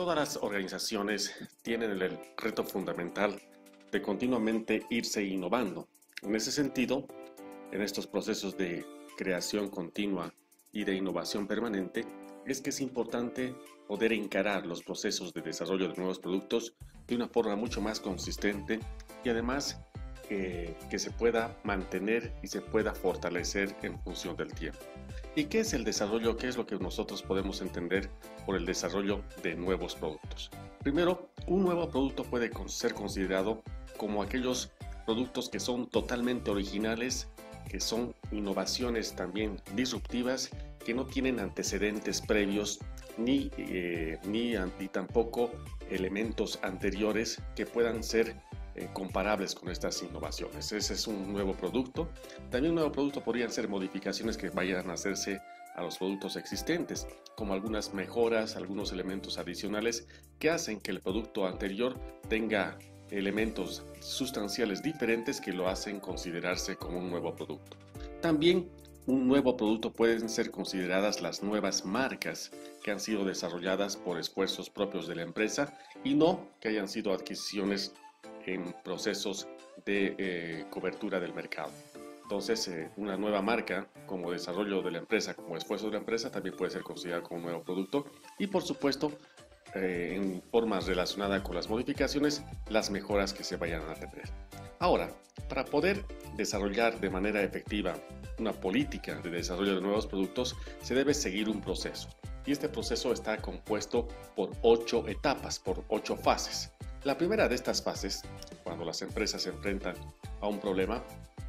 Todas las organizaciones tienen el reto fundamental de continuamente irse innovando. En ese sentido, en estos procesos de creación continua y de innovación permanente, es que es importante poder encarar los procesos de desarrollo de nuevos productos de una forma mucho más consistente y además que se pueda mantener y se pueda fortalecer en función del tiempo. ¿Y qué es el desarrollo? ¿Qué es lo que nosotros podemos entender por el desarrollo de nuevos productos? Primero, un nuevo producto puede ser considerado como aquellos productos que son totalmente originales, que son innovaciones también disruptivas, que no tienen antecedentes previos ni tampoco elementos anteriores que puedan ser comparables con estas innovaciones. Ese es un nuevo producto. También un nuevo producto podrían ser modificaciones que vayan a hacerse a los productos existentes, como algunas mejoras, algunos elementos adicionales que hacen que el producto anterior tenga elementos sustanciales diferentes que lo hacen considerarse como un nuevo producto. También un nuevo producto pueden ser consideradas las nuevas marcas que han sido desarrolladas por esfuerzos propios de la empresa y no que hayan sido adquisiciones en procesos de cobertura del mercado. Entonces, una nueva marca como desarrollo de la empresa, como esfuerzo de la empresa, también puede ser considerada como un nuevo producto y, por supuesto, en formas relacionadas con las modificaciones, las mejoras que se vayan a tener. Ahora, para poder desarrollar de manera efectiva una política de desarrollo de nuevos productos, se debe seguir un proceso. Y este proceso está compuesto por 8 etapas, por 8 fases. La primera de estas fases, cuando las empresas se enfrentan a un problema,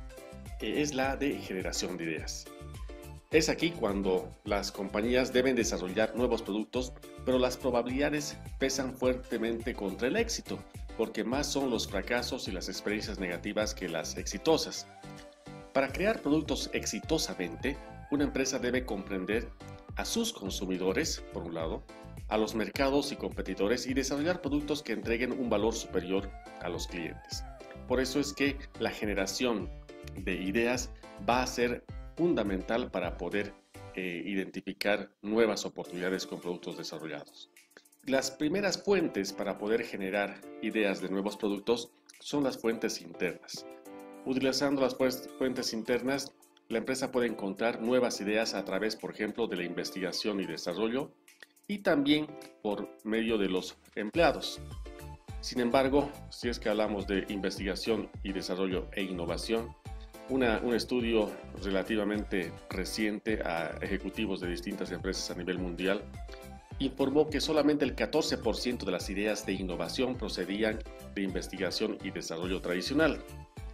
es la de generación de ideas. Es aquí cuando las compañías deben desarrollar nuevos productos, pero las probabilidades pesan fuertemente contra el éxito, porque más son los fracasos y las experiencias negativas que las exitosas. Para crear productos exitosamente, una empresa debe comprender a sus consumidores, por un lado, a los mercados y competidores y desarrollar productos que entreguen un valor superior a los clientes. Por eso es que la generación de ideas va a ser fundamental para poder identificar nuevas oportunidades con productos desarrollados. Las primeras fuentes para poder generar ideas de nuevos productos son las fuentes internas. Utilizando las fuentes internas, la empresa puede encontrar nuevas ideas a través, por ejemplo, de la investigación y desarrollo y también por medio de los empleados. Sin embargo, si es que hablamos de investigación y desarrollo e innovación, un estudio relativamente reciente a ejecutivos de distintas empresas a nivel mundial informó que solamente el 14% de las ideas de innovación procedían de investigación y desarrollo tradicional,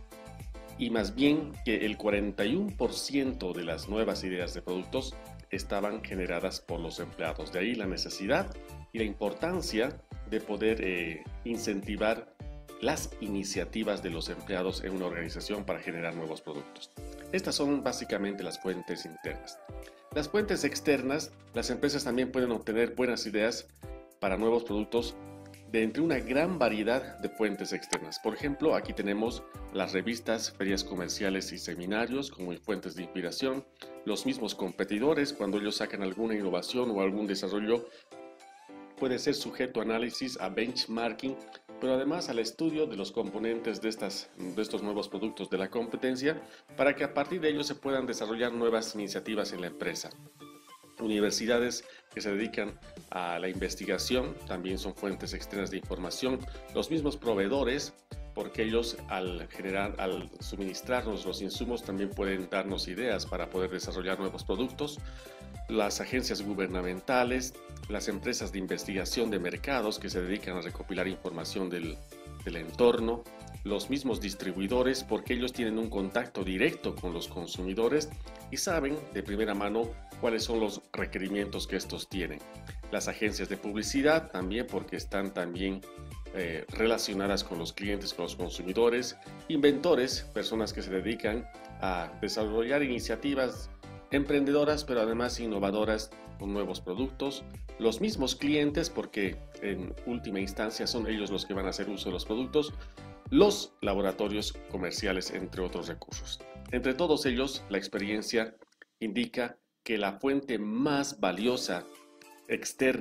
y más bien que el 41% de las nuevas ideas de productos estaban generadas por los empleados. De ahí la necesidad y la importancia de poder incentivar las iniciativas de los empleados en una organización para generar nuevos productos. Estas son básicamente las fuentes internas. Las fuentes externas, las empresas también pueden obtener buenas ideas para nuevos productos de entre una gran variedad de fuentes externas. Por ejemplo, aquí tenemos las revistas, ferias comerciales y seminarios como fuentes de inspiración, los mismos competidores cuando ellos sacan alguna innovación o algún desarrollo puede ser sujeto a análisis, a benchmarking, pero además al estudio de los componentes de estos nuevos productos de la competencia para que a partir de ellos se puedan desarrollar nuevas iniciativas en la empresa. Universidades que se dedican a la investigación también son fuentes externas de información. Los mismos proveedores, porque ellos al suministrarnos los insumos también pueden darnos ideas para poder desarrollar nuevos productos. Las agencias gubernamentales, las empresas de investigación de mercados que se dedican a recopilar información del entorno, los mismos distribuidores porque ellos tienen un contacto directo con los consumidores y saben de primera mano cuáles son los requerimientos que estos tienen. Las agencias de publicidad también porque están también relacionadas con los clientes, con los consumidores, inventores, personas que se dedican a desarrollar iniciativas emprendedoras pero además innovadoras con nuevos productos, los mismos clientes porque en última instancia son ellos los que van a hacer uso de los productos, los laboratorios comerciales, entre otros recursos. Entre todos ellos, la experiencia indica que la fuente más valiosa externa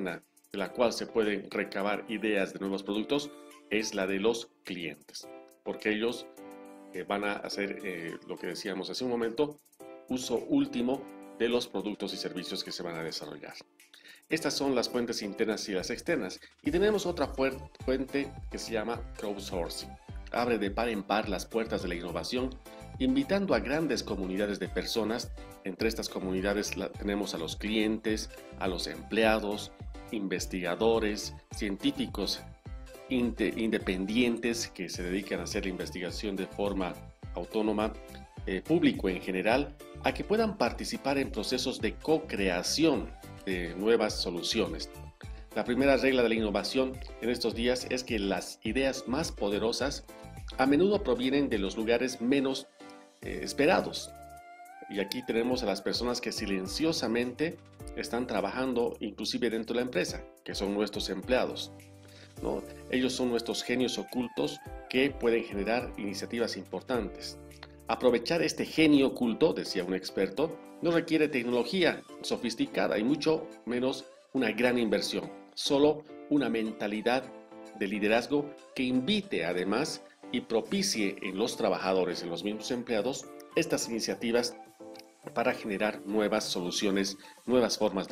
de la cual se pueden recabar ideas de nuevos productos es la de los clientes, porque ellos van a hacer lo que decíamos hace un momento, uso último de los productos y servicios que se van a desarrollar. Estas son las fuentes internas y las externas. Y tenemos otra fuente que se llama crowdsourcing. Abre de par en par las puertas de la innovación, invitando a grandes comunidades de personas. Entre estas comunidades tenemos a los clientes, a los empleados, investigadores, científicos independientes que se dedican a hacer la investigación de forma autónoma, público en general, a que puedan participar en procesos de co-creación de nuevas soluciones. La primera regla de la innovación en estos días es que las ideas más poderosas a menudo provienen de los lugares menos esperados. Y aquí tenemos a las personas que silenciosamente están trabajando inclusive dentro de la empresa, que son nuestros empleados, ¿no? Ellos son nuestros genios ocultos que pueden generar iniciativas importantes. Aprovechar este genio oculto, decía un experto, no requiere tecnología sofisticada y mucho menos una gran inversión, solo una mentalidad de liderazgo que invite además y propicie en los trabajadores, en los mismos empleados, estas iniciativas para generar nuevas soluciones, nuevas formas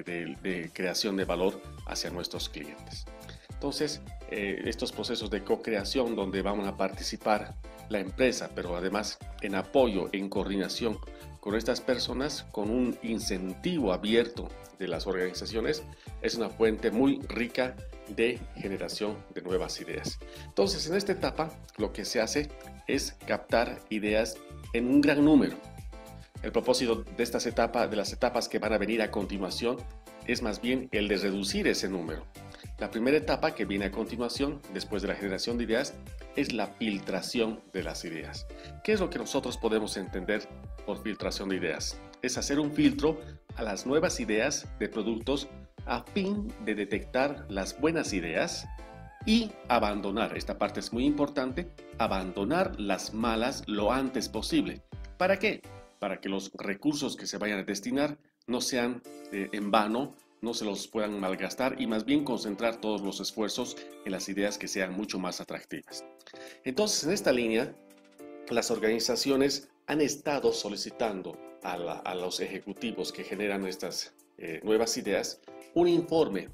de creación de valor hacia nuestros clientes. Entonces, estos procesos de co-creación donde van a participar la empresa, pero además en apoyo, en coordinación con estas personas, con un incentivo abierto de las organizaciones, es una fuente muy rica de generación de nuevas ideas. Entonces, en esta etapa, lo que se hace es captar ideas en un gran número. El propósito de estas etapas, de las etapas que van a venir a continuación, es más bien el de reducir ese número. La primera etapa que viene a continuación, después de la generación de ideas, es la filtración de las ideas. ¿Qué es lo que nosotros podemos entender por filtración de ideas? Es hacer un filtro a las nuevas ideas de productos a fin de detectar las buenas ideas y abandonar, esta parte es muy importante, abandonar las malas lo antes posible. ¿Para qué? Para que los recursos que se vayan a destinar no sean en vano, no se los puedan malgastar y más bien concentrar todos los esfuerzos en las ideas que sean mucho más atractivas. Entonces, en esta línea, las organizaciones han estado solicitando a los ejecutivos que generan estas nuevas ideas un informe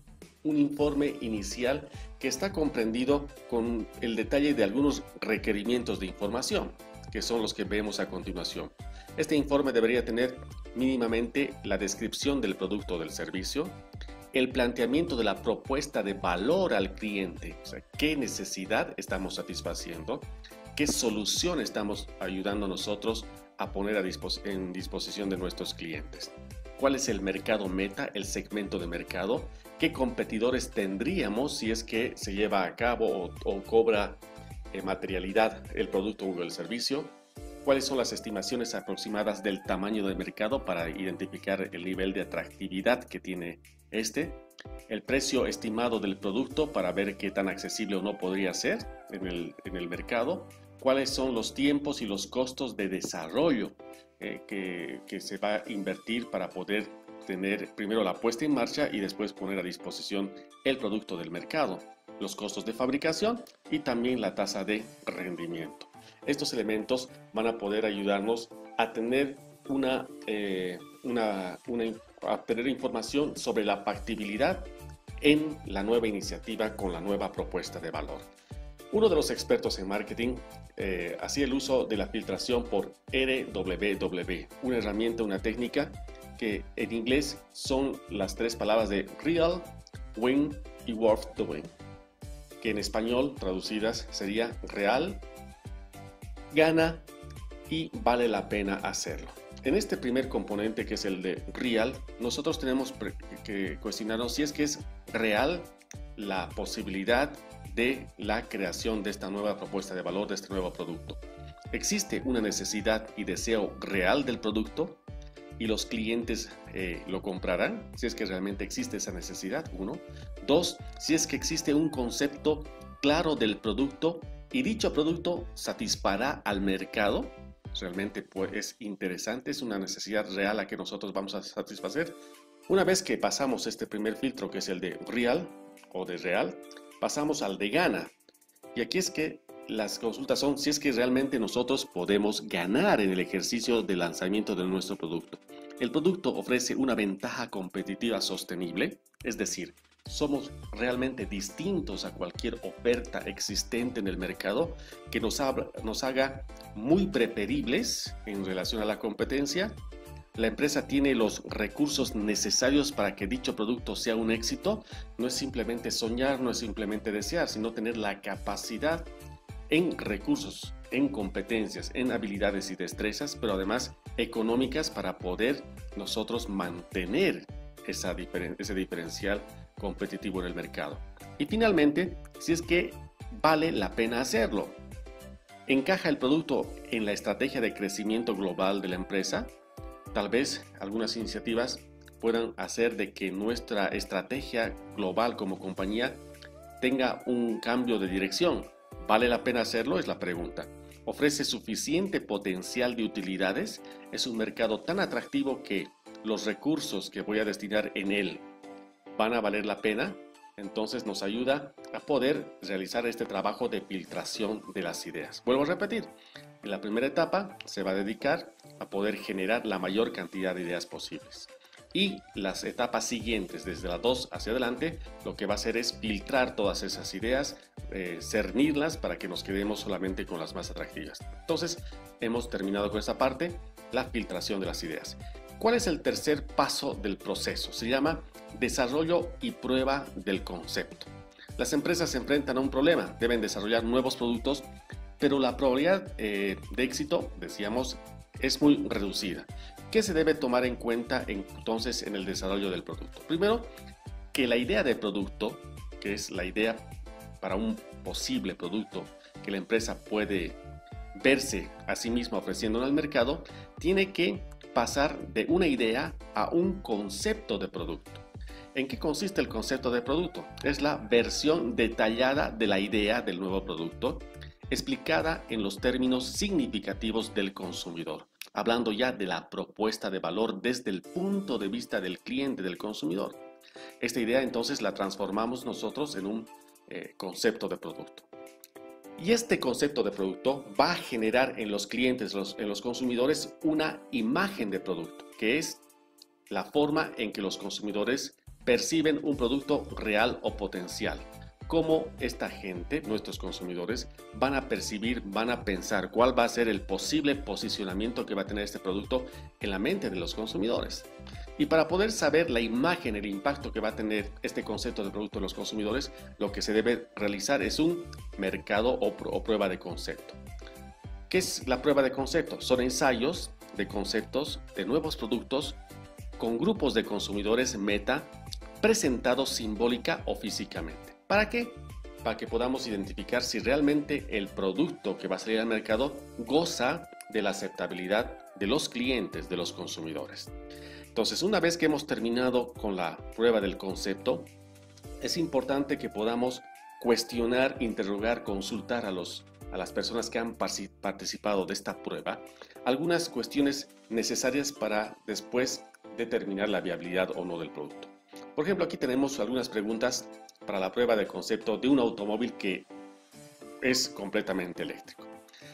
inicial que está comprendido con el detalle de algunos requerimientos de información, que son los que vemos a continuación. Este informe debería tener mínimamente la descripción del producto o del servicio, el planteamiento de la propuesta de valor al cliente, o sea, qué necesidad estamos satisfaciendo, qué solución estamos ayudando nosotros a poner en disposición de nuestros clientes, cuál es el mercado meta, el segmento de mercado, qué competidores tendríamos si es que se lleva a cabo o cobra materialidad el producto o el servicio, cuáles son las estimaciones aproximadas del tamaño del mercado para identificar el nivel de atractividad que tiene el precio estimado del producto para ver qué tan accesible o no podría ser en el mercado, cuáles son los tiempos y los costos de desarrollo que se va a invertir para poder tener primero la puesta en marcha y después poner a disposición el producto del mercado, los costos de fabricación y también la tasa de rendimiento. Estos elementos van a poder ayudarnos a tener a tener información sobre la factibilidad en la nueva iniciativa con la nueva propuesta de valor. Uno de los expertos en marketing hacía el uso de la filtración por RWW, una herramienta, una técnica que en inglés son las tres palabras de real, win y worth doing, que en español traducidas sería real, gana y vale la pena hacerlo. En este primer componente, que es el de real, nosotros tenemos que cuestionarnos si es que es real la posibilidad de la creación de esta nueva propuesta de valor, de este nuevo producto. ¿Existe una necesidad y deseo real del producto? ¿Y los clientes lo comprarán? Si es que realmente existe esa necesidad, uno. Dos, si es que existe un concepto claro del producto y dicho producto satisfará al mercado. Realmente pues, es interesante, es una necesidad real a que nosotros vamos a satisfacer. Una vez que pasamos este primer filtro, que es el de real o de real, pasamos al de gana. Y aquí es que las consultas son si es que realmente nosotros podemos ganar en el ejercicio de lanzamiento de nuestro producto. El producto ofrece una ventaja competitiva sostenible, es decir, somos realmente distintos a cualquier oferta existente en el mercado que nos haga muy preferibles en relación a la competencia. La empresa tiene los recursos necesarios para que dicho producto sea un éxito. No es simplemente soñar, no es simplemente desear, sino tener la capacidad en recursos, en competencias, en habilidades y destrezas, pero además económicas para poder nosotros mantener ese diferencial competitivo en el mercado. Y finalmente, si es que vale la pena hacerlo. ¿Encaja el producto en la estrategia de crecimiento global de la empresa? Tal vez algunas iniciativas puedan hacer de que nuestra estrategia global como compañía tenga un cambio de dirección. ¿Vale la pena hacerlo? Es la pregunta. ¿Ofrece suficiente potencial de utilidades? ¿Es un mercado tan atractivo que los recursos que voy a destinar en él van a valer la pena? Entonces nos ayuda a poder realizar este trabajo de filtración de las ideas. Vuelvo a repetir, en la primera etapa se va a dedicar a poder generar la mayor cantidad de ideas posibles. Y las etapas siguientes, desde la 2 hacia adelante, lo que va a hacer es filtrar todas esas ideas, cernirlas para que nos quedemos solamente con las más atractivas. Entonces, hemos terminado con esta parte, la filtración de las ideas. ¿Cuál es el tercer paso del proceso? Se llama desarrollo y prueba del concepto. Las empresas se enfrentan a un problema, deben desarrollar nuevos productos, pero la probabilidad de éxito, decíamos, es muy reducida. ¿Qué se debe tomar en cuenta entonces en el desarrollo del producto? Primero, que la idea de producto, que es la idea para un posible producto que la empresa puede verse a sí misma ofreciendo en el mercado, tiene que pasar de una idea a un concepto de producto. ¿En qué consiste el concepto de producto? Es la versión detallada de la idea del nuevo producto, explicada en los términos significativos del consumidor, hablando ya de la propuesta de valor desde el punto de vista del cliente, del consumidor. Esta idea entonces la transformamos nosotros en un concepto de producto. Y este concepto de producto va a generar en los clientes, en los consumidores, una imagen de producto, que es la forma en que los consumidores perciben un producto real o potencial. Cómo esta gente, nuestros consumidores, van a percibir, van a pensar cuál va a ser el posible posicionamiento que va a tener este producto en la mente de los consumidores. Y para poder saber la imagen, el impacto que va a tener este concepto de producto en los consumidores, lo que se debe realizar es un mercado o prueba de concepto. ¿Qué es la prueba de concepto? Son ensayos de conceptos de nuevos productos con grupos de consumidores meta presentados simbólica o físicamente. ¿Para qué? Para que podamos identificar si realmente el producto que va a salir al mercado goza de la aceptabilidad de los clientes, de los consumidores. Entonces, una vez que hemos terminado con la prueba del concepto, es importante que podamos cuestionar, interrogar, consultar a las personas que han participado de esta prueba algunas cuestiones necesarias para después determinar la viabilidad o no del producto. Por ejemplo, aquí tenemos algunas preguntas para la prueba de concepto de un automóvil que es completamente eléctrico.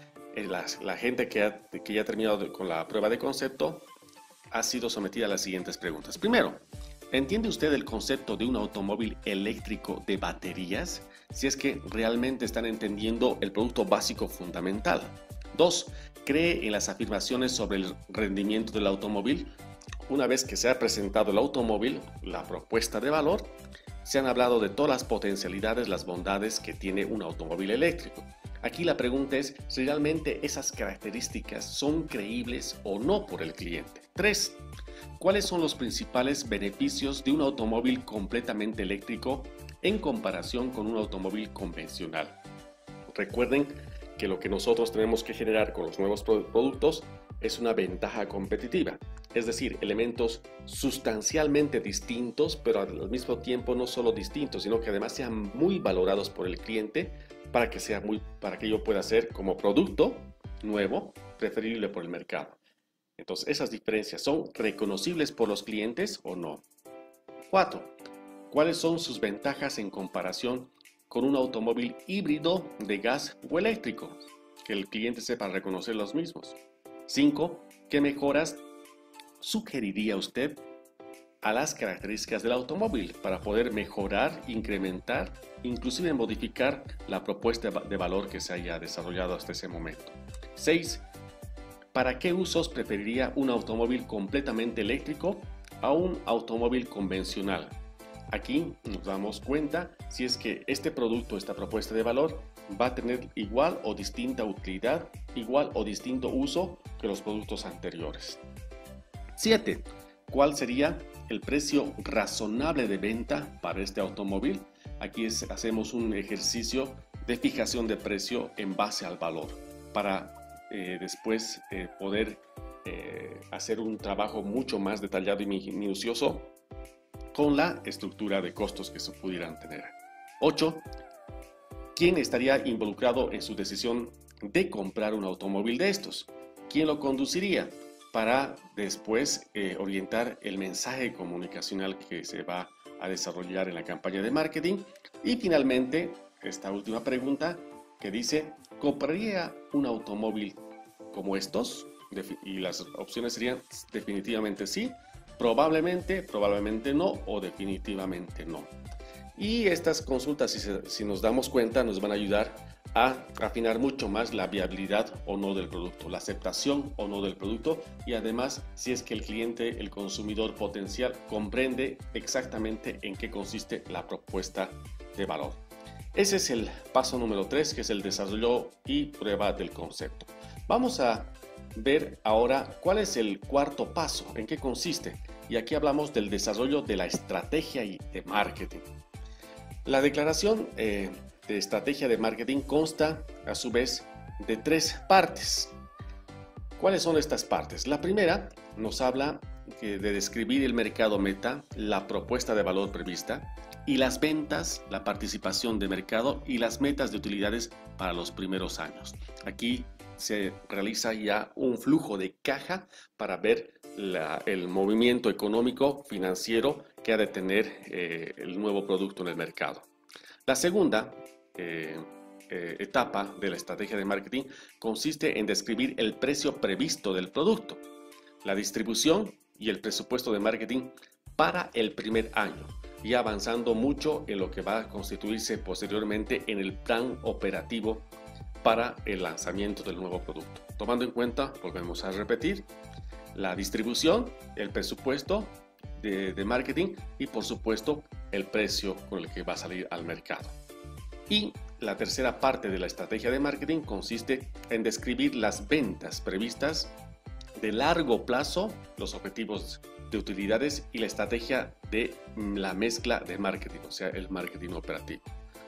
La gente que ya ha terminado con la prueba de concepto ha sido sometida a las siguientes preguntas. Primero, ¿entiende usted el concepto de un automóvil eléctrico de baterías? Si es que realmente están entendiendo el producto básico fundamental. 2. ¿Cree en las afirmaciones sobre el rendimiento del automóvil? Una vez que se ha presentado el automóvil, la propuesta de valor, se han hablado de todas las potencialidades, las bondades que tiene un automóvil eléctrico. Aquí la pregunta es si realmente esas características son creíbles o no por el cliente. 3. ¿Cuáles son los principales beneficios de un automóvil completamente eléctrico en comparación con un automóvil convencional? Recuerden que lo que nosotros tenemos que generar con los nuevos productos es una ventaja competitiva, es decir, elementos sustancialmente distintos, pero al mismo tiempo no solo distintos, sino que además sean muy valorados por el cliente para que ello pueda ser como producto nuevo, preferible por el mercado. Entonces, esas diferencias son reconocibles por los clientes o no. 4. ¿Cuáles son sus ventajas en comparación con un automóvil híbrido de gas o eléctrico? Que el cliente sepa reconocer los mismos. 5. ¿Qué mejoras sugeriría usted a las características del automóvil para poder mejorar, incrementar, inclusive modificar la propuesta de valor que se haya desarrollado hasta ese momento? 6. ¿Para qué usos preferiría un automóvil completamente eléctrico a un automóvil convencional? Aquí nos damos cuenta si es que este producto, esta propuesta de valor, va a tener igual o distinta utilidad, igual o distinto uso que los productos anteriores. 7. ¿Cuál sería el precio razonable de venta para este automóvil? Aquí hacemos un ejercicio de fijación de precio en base al valor para después poder hacer un trabajo mucho más detallado y minucioso con la estructura de costos que se pudieran tener. 8. ¿Quién estaría involucrado en su decisión de comprar un automóvil de estos? ¿Quién lo conduciría? Para después orientar el mensaje comunicacional que se va a desarrollar en la campaña de marketing. Y finalmente, esta última pregunta que dice, ¿compraría un automóvil como estos? Y las opciones serían definitivamente sí, probablemente, probablemente no o definitivamente no. Y estas consultas, si nos damos cuenta, nos van a ayudar a afinar mucho más la viabilidad o no del producto, la aceptación o no del producto y además si es que el cliente, el consumidor potencial comprende exactamente en qué consiste la propuesta de valor. Ese es el paso número 3, que es el desarrollo y prueba del concepto. Vamos a ver ahora cuál es el cuarto paso, en qué consiste. Y aquí hablamos del desarrollo de la estrategia y de marketing. La declaración de estrategia de marketing consta a su vez de 3 partes. ¿Cuáles son estas partes? La primera nos habla de describir el mercado meta, la propuesta de valor prevista y las ventas, la participación de mercado y las metas de utilidades para los primeros años. Aquí se realiza ya un flujo de caja para ver el movimiento económico financiero que ha de tener el nuevo producto en el mercado. La segunda etapa de la estrategia de marketing consiste en describir el precio previsto del producto, la distribución y el presupuesto de marketing para el primer año y avanzando mucho en lo que va a constituirse posteriormente en el plan operativo para el lanzamiento del nuevo producto. Tomando en cuenta, volvemos a repetir, la distribución, el presupuesto de marketing y por supuesto el precio con el que va a salir al mercado. Y la tercera parte de la estrategia de marketing consiste en describir las ventas previstas de largo plazo, los objetivos de utilidades y la estrategia de la mezcla de marketing, o sea, el marketing operativo.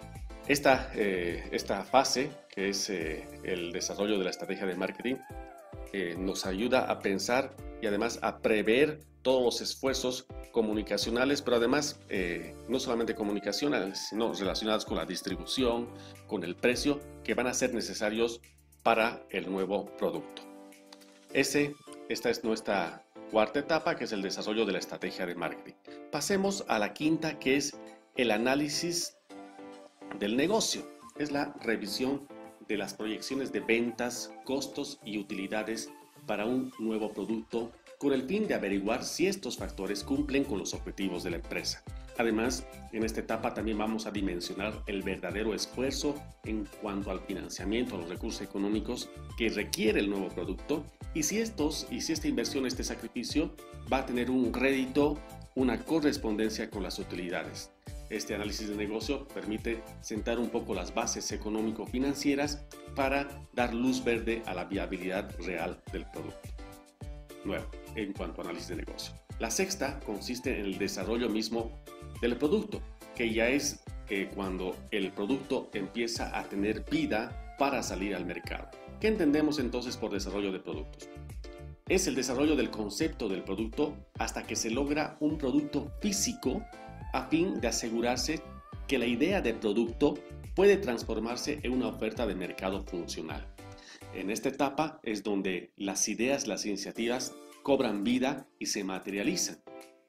Esta fase, que es el desarrollo de la estrategia de marketing, nos ayuda a pensar y además a prever todos los esfuerzos comunicacionales, pero además no solamente comunicacionales, sino relacionados con la distribución, con el precio, que van a ser necesarios para el nuevo producto. Esta es nuestra cuarta etapa, que es el desarrollo de la estrategia de marketing. Pasemos a la quinta, que es el análisis del negocio. Es la revisión de las proyecciones de ventas, costos y utilidades para un nuevo producto con el fin de averiguar si estos factores cumplen con los objetivos de la empresa. Además, en esta etapa también vamos a dimensionar el verdadero esfuerzo en cuanto al financiamiento, a los recursos económicos que requiere el nuevo producto y si esta inversión, este sacrificio, va a tener un rédito, una correspondencia con las utilidades. Este análisis de negocio permite sentar un poco las bases económico-financieras para dar luz verde a la viabilidad real del producto. Nuevo, en cuanto a análisis de negocio. La sexta consiste en el desarrollo mismo del producto, que ya es cuando el producto empieza a tener vida para salir al mercado. ¿Qué entendemos entonces por desarrollo de productos? Es el desarrollo del concepto del producto hasta que se logra un producto físico a fin de asegurarse que la idea de producto puede transformarse en una oferta de mercado funcional. En esta etapa es donde las ideas, las iniciativas cobran vida y se materializan.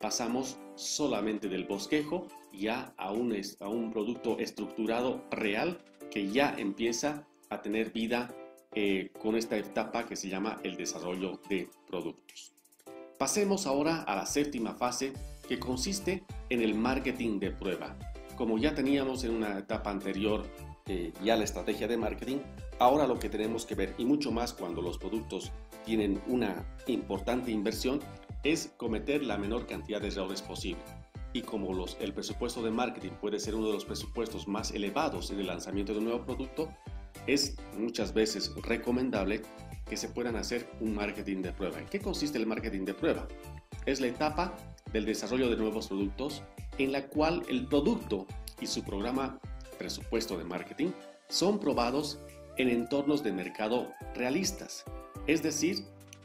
pasamos solamente del bosquejo ya a un producto estructurado real que ya empieza a tener vida con esta etapa que se llama el desarrollo de productos. Pasemos ahora a la séptima fase, que consiste en el marketing de prueba. Como ya teníamos en una etapa anterior ya la estrategia de marketing, ahora lo que tenemos que ver, y mucho más cuando los productos tienen una importante inversión, es cometer la menor cantidad de errores posible. Y como el presupuesto de marketing puede ser uno de los presupuestos más elevados en el lanzamiento de un nuevo producto, es muchas veces recomendable que se puedan hacer un marketing de prueba. ¿En qué consiste el marketing de prueba? Es la etapa del desarrollo de nuevos productos en la cual el producto y su programa presupuesto de marketing son probados en entornos de mercado realistas, es decir,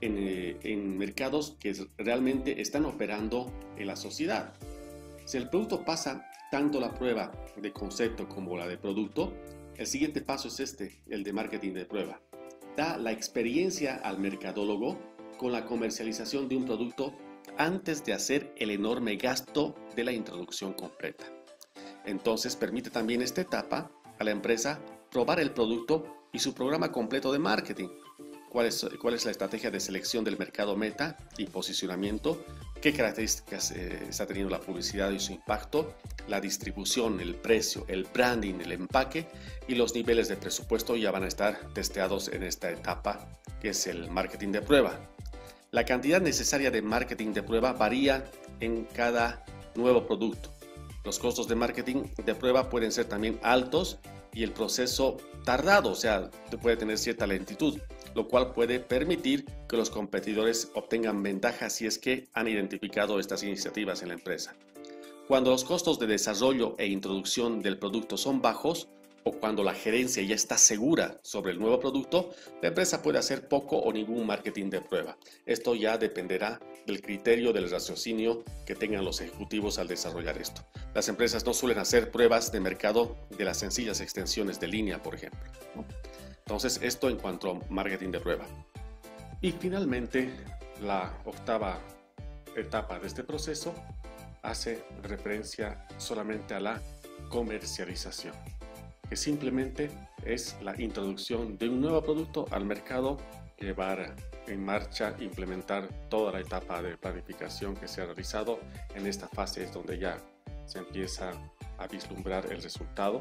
en mercados que realmente están operando en la sociedad. Si el producto pasa tanto la prueba de concepto como la de producto, el siguiente paso es el de marketing de prueba. Da la experiencia al mercadólogo con la comercialización de un producto antes de hacer el enorme gasto de la introducción completa. Entonces permite también esta etapa a la empresa probar el producto y su programa completo de marketing. ¿Cuál es la estrategia de selección del mercado meta y posicionamiento? ¿Qué características está teniendo la publicidad y su impacto? La distribución, el precio, el branding, el empaque y los niveles de presupuesto ya van a estar testeados en esta etapa que es el marketing de prueba. La cantidad necesaria de marketing de prueba varía en cada nuevo producto. Los costos de marketing de prueba pueden ser también altos y el proceso tardado, o sea, puede tener cierta lentitud, lo cual puede permitir que los competidores obtengan ventajas si es que han identificado estas iniciativas en la empresa. Cuando los costos de desarrollo e introducción del producto son bajos, o cuando la gerencia ya está segura sobre el nuevo producto, la empresa puede hacer poco o ningún marketing de prueba. Esto ya dependerá del criterio del raciocinio que tengan los ejecutivos al desarrollar esto. Las empresas no suelen hacer pruebas de mercado de las sencillas extensiones de línea, por ejemplo. Entonces, esto en cuanto a marketing de prueba. Y finalmente, la octava etapa de este proceso hace referencia solamente a la comercialización, que simplemente es la introducción de un nuevo producto al mercado, llevar en marcha, implementar toda la etapa de planificación que se ha realizado. En esta fase es donde ya se empieza a vislumbrar el resultado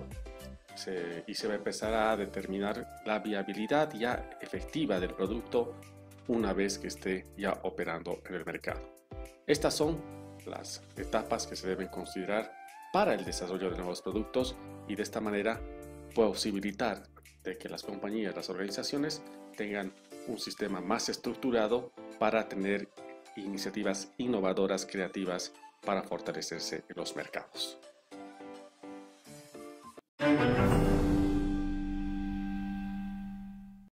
y se va a empezar a determinar la viabilidad ya efectiva del producto una vez que esté ya operando en el mercado. Estas son las etapas que se deben considerar para el desarrollo de nuevos productos y de esta manera posibilitar de que las compañías, las organizaciones tengan un sistema más estructurado para tener iniciativas innovadoras, creativas para fortalecerse en los mercados.